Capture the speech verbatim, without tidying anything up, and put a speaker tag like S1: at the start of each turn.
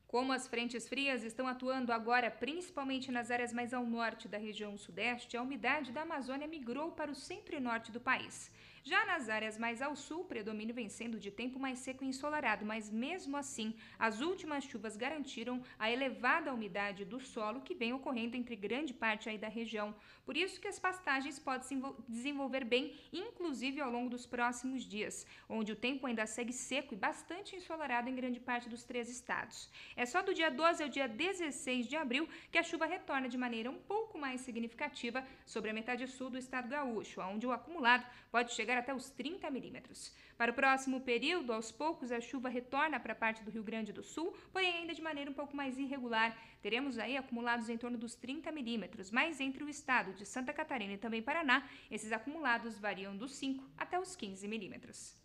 S1: Como as frentes frias estão atuando agora principalmente nas áreas mais ao norte da região sudeste, a umidade da Amazônia migrou para o centro e norte do país. Já nas áreas mais ao sul, o predomínio vem sendo de tempo mais seco e ensolarado, mas mesmo assim, as últimas chuvas garantiram a elevada umidade do solo que vem ocorrendo entre grande parte aí da região. Por isso que as pastagens podem se desenvolver bem, inclusive ao longo dos próximos dias, onde o tempo ainda segue seco e bastante ensolarado em grande parte dos três estados. É só do dia doze ao dia dezesseis de abril que a chuva retorna de maneira um pouco mais significativa sobre a metade sul do estado gaúcho, onde o acumulado pode chegar até os trinta milímetros. Para o próximo período, aos poucos, a chuva retorna para a parte do Rio Grande do Sul, porém ainda de maneira um pouco mais irregular. Teremos aí acumulados em torno dos trinta milímetros, mas entre o estado de Santa Catarina e também Paraná, esses acumulados variam dos cinco até os quinze milímetros.